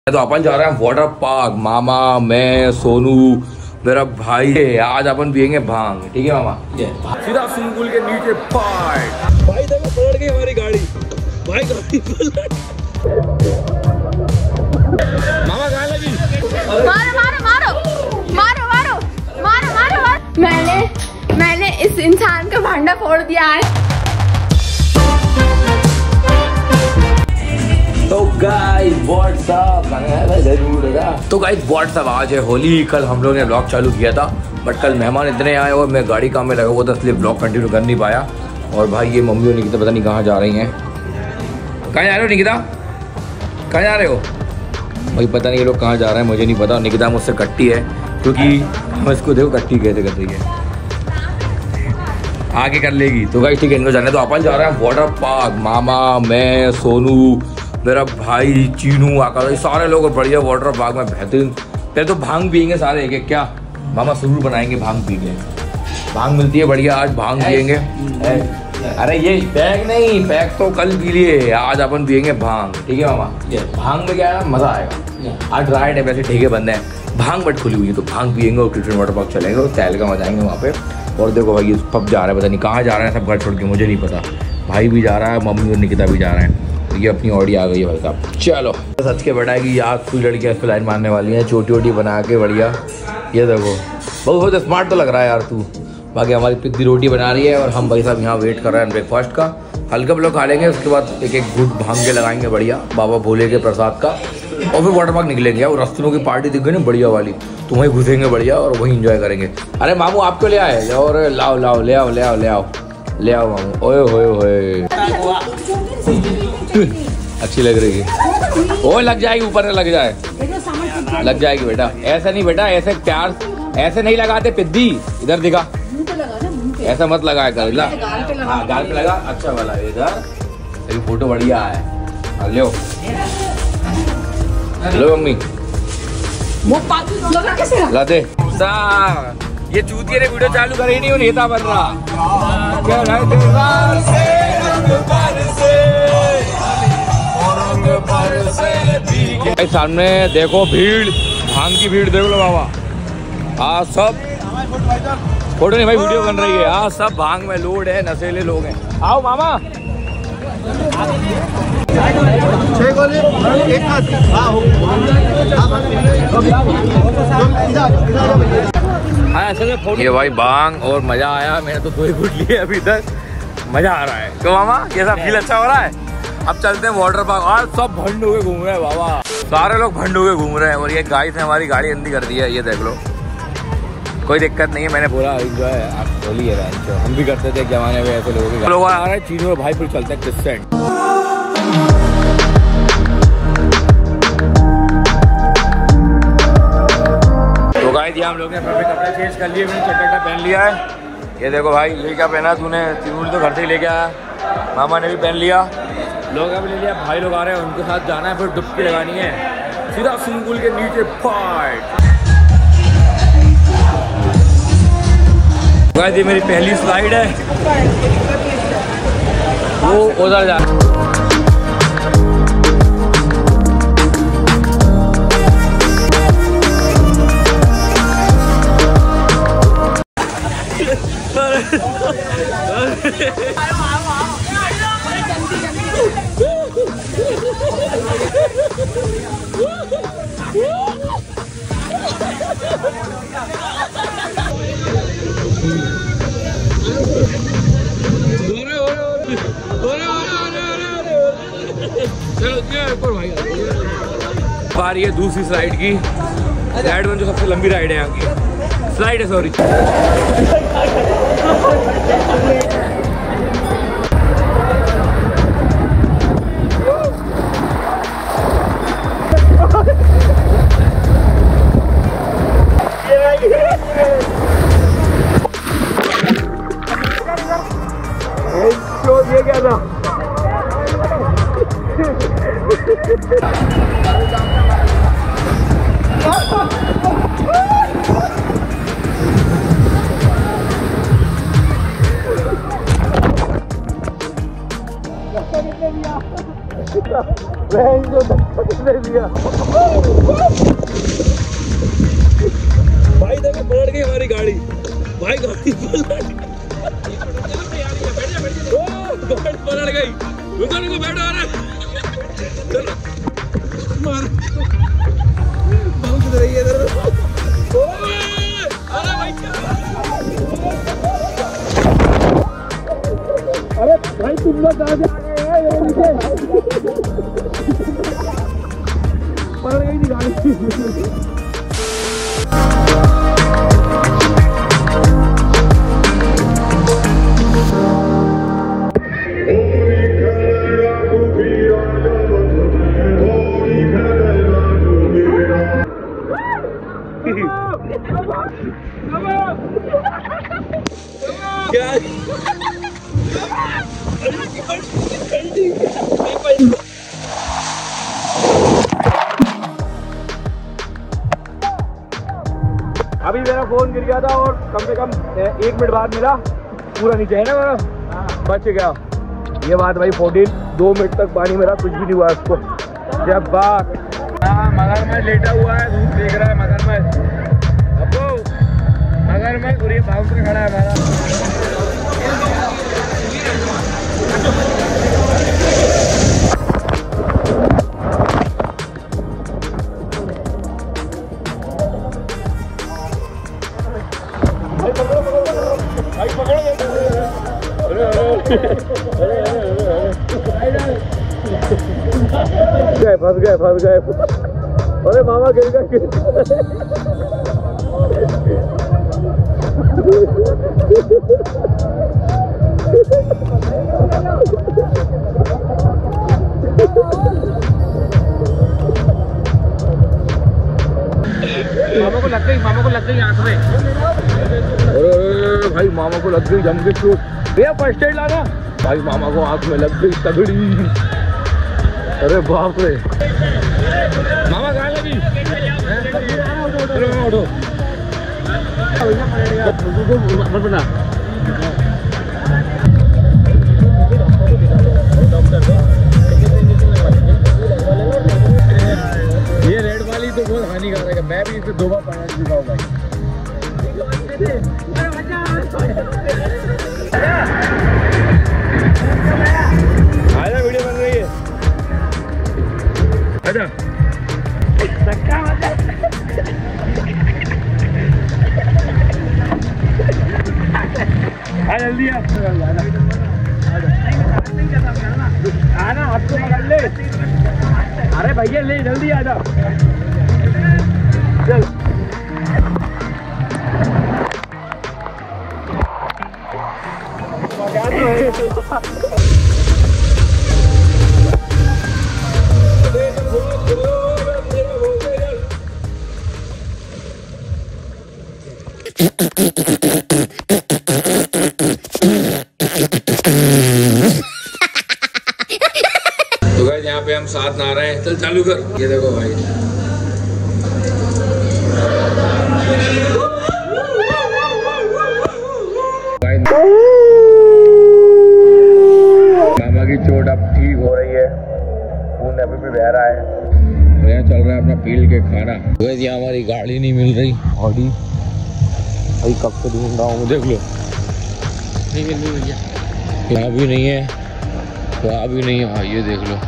तो अपन जा रहे हैं वाटर पार्क। मामा, मैं, सोनू, मेरा भाई। आज अपन पियेंगे भांग, ठीक है मामा? सीधा स्विमिंग पूल के नीचे पार्क। भाई देखो पलट गई हमारी गाड़ी। भाई गाड़ी पलट। मामा कहाँ लगी? मारो मारो मारो मारो मारो मारो मारो मारो। मैंने इस इंसान का भांडा फोड़ दिया है। तो गाइस व्हाट्सअप आज है होली। कल हम लोग ने ब्लॉग चालू किया था बट कल मेहमान इतने आए और मैं गाड़ी काम में लगा हुआ था इसलिए ब्लॉग कंटिन्यू कर नहीं पाया। और भाई ये मम्मी और निकिता पता नहीं कहाँ जा रही हैं। कहाँ जा रहे हो निकिता? कहाँ जा रहे हो भाई? पता नहीं ये लोग कहाँ जा रहे हैं, मुझे नहीं पता। निकिता मुझसे कट्टी है क्योंकि हम इसको देखो कट्टी कैसे कर रही है, आगे कर लेगी। तो गाइस ठीक है, इनको जाने तो अपन जा रहे हैं वाटर पार्क। मामा, मैं, सोनू, मेरा भाई, चीनू, आकाश, सारे लोग बढ़िया वाटर पार्क में बेहतरीन। पहले तो भांग पियेंगे सारे एक एक। क्या मामा सुरूर बनाएंगे भांग पी के? भांग मिलती है बढ़िया, आज भांग पियेंगे। अरे ये पैक नहीं, पैक तो कल पी लिए, आज अपन पियेंगे भांग, ठीक है मामा? भांग में क्या है, मजा आएगा। आज राइड है, वैसे ठेके बंद है, भांग बट खुली हुई है तो भांग पियेंगे और क्रिकेट वाटर पार्क चलेंगे और टहल का मजा आएंगे वहाँ पे। और देखो भाई पब जा रहा है, पता नहीं कहाँ जा रहे हैं सब घर छोड़ के, मुझे नहीं पता। भाई भी जा रहा है, मम्मी और निकिता भी जा रहे हैं। तो ये अपनी ऑडी आ गई है भाई साहब। चलो सच के बैठाएगी याद, कोई लड़कियाँ इस पर लाइन मारने वाली हैं, छोटी वोटी बना के बढ़िया। ये देखो बहुत स्मार्ट तो लग रहा है यार तू। बाकी हमारी पिद्दी रोटी बना रही है और हम भाई साहब यहाँ वेट कर रहे हैं ब्रेकफास्ट का। हल्का लोग खा लेंगे, उसके बाद एक एक घूट भांग के लगाएंगे बढ़िया बाबा भोले के प्रसाद का। और फिर वाटर पार्क निकलेंगे और रास्ते में की पार्टी दिख गई ना बढ़िया वाली, तो वहीं घुसेंगे बढ़िया और वहीं इंजॉय करेंगे। अरे मामू आपको ले आए? और लाओ लाओ ले आओ ले आओ ले आओ ले आओ मामू। ओए होए होए अच्छी लग रही है। ओ लग जाएगी, ऊपर लग जाए, लग जाएगी बेटा। ऐसा नहीं बेटा, ऐसे प्यार ऐसे नहीं लगाते पिद्दी। इधर दिखा, ऐसा मत लगाया कर। हाँ गाल पे लगा, अच्छा वाला इधर। तेरी फोटो बढ़िया है। लो लो मम्मी लाते। ये चूतिया ने वीडियो चालू करी नहीं, नेता बन रहा। सामने देखो भीड़, भांग की भीड़ देख लो बाबा। हाँ सब फोटो नहीं भाई, वीडियो बन रही है। हाँ सब भांग में लोड है, नशेले लोग हैं। आओ मामा। ये भाई भांग और मजा आया, मैंने तो 2 ही घूट लिए अभी तक, मजा आ रहा है। तो मामा कैसा फील अच्छा हो रहा है? अब चलते हैं वाटर पार्क। आज सब भंड हुए घूम रहे हैं बाबा, सारे लोग भंड हुए घूम रहे हैं। और ये गाइस ने हमारी गाड़ी अंधी कर दी है, ये देख लो। कोई दिक्कत नहीं है, मैंने बोला एंजॉय आप होली है, हम भी करते थे जमाने में ऐसे लोग आ रहे हैं। चीनों में भाई फिर चलते हैं क्रिस्टेंट। तो गाइस ये हम लोग ने अपने कपड़े चेंज कर लिए, मैंने चट्टा पहन लिया है। ये देखो भाई, ये क्या पहना तूने? चीनू तो घर से ही लेके आया, मामा ने भी पहन लिया, लोग भी ले लिया। भाई लोग आ रहे हैं, उनके साथ जाना है, फिर डुबकी लगानी है सीधा स्विमिंग पूल के नीचे पार्क। ये मेरी पहली स्लाइड है, वो उधर जा। बारी है दूसरी स्लाइड की। स्लाइड 1 जो सबसे लंबी राइड है यहाँ की, स्लाइड है सॉरी। ये क्या था? ले लिया भाई, देखो पलट गई हमारी गाड़ी भाई, गाड़ी पलट गई। रुको रुको बैठो, अरे मार बहुत रही है इधर। अरे भाई अरे भाई तुम लोग कहाँ से आ गए हैं? पलट गई थी गाड़ी। क्या अभी मेरा फोन गिर गया था और कम से कम 1 मिनट बाद मिला, पूरा नीचे है ना मेरा, बच गया। ये बात भाई 2 मिनट तक पानी मेरा कुछ भी नहीं हुआ उसको। जब बात मगरमच्छ लेटा हुआ है, दूध देख रहा है मगरमच्छ, अब्बू मगरमच्छ और ये बाउंसर खड़ा है हमारा। फंस गए। अरे मामा गिर गए। मामा को लग गई आंख में। अरे भाई मामा को लग गई जम के चोट। भैया फर्स्ट एड लाना। भाई मामा को आंख में लग गई तगड़ी। अरे बाप रे, मामा कहाँ लगी? उठो ये रेड वाली तो बहुत हानिकारक है, मैं भी इसे 2 बार पकड़ चुका हूँ भाई। आजा वीडियो बन रही है। आजा जल्दी आना, हाथ को पकड़ ले। अरे भैया ले जल्दी आजा, चल। तो गाइस यहाँ पे हम साथ नहा रहे हैं। चल चालू कर। ये देखो भाई, मामा की चोट अब ठीक हो रही है, खून अभी भी बह रहा है। यहाँ चल रहा है अपना फील्ड के खाना। वैसे यहाँ हमारी गाड़ी नहीं मिल रही, ऑडी भाई कब से ढूंढ रहा हूँ, देख लो। नहीं मिल रही भैया, यहाँ भी नहीं है, वहाँ भी नहीं है, ये देख लो।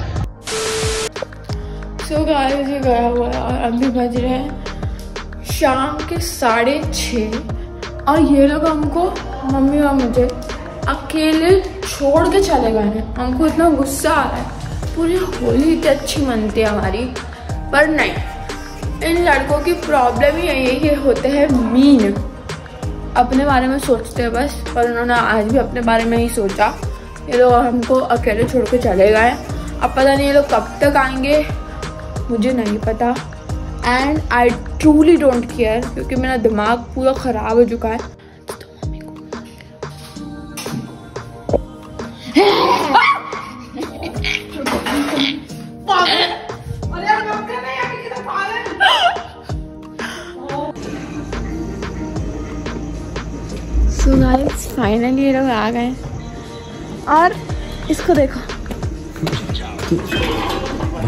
सो गाइस ये गया हुआ है और अभी बज रहे हैं शाम के 6:30 और ये लोग हमको, मम्मी और मुझे अकेले छोड़ के चले गए हैं। हमको इतना गुस्सा आ रहा है। पूरी होली इतनी अच्छी मनती है हमारी, पर नहीं, इन लड़कों की प्रॉब्लम ही यही है कि होते हैं मीन, अपने बारे में सोचते हैं बस। पर उन्होंने आज भी अपने बारे में ही सोचा। ये लोग हमको अकेले छोड़ के चले गए। अब पता नहीं ये लोग कब तक आएंगे, मुझे नहीं पता। And I truly don't care, क्योंकि मेरा दिमाग पूरा ख़राब हो चुका है। तो मम्मी को सो गाइस फाइनली ये लोग आ गए और इसको देखो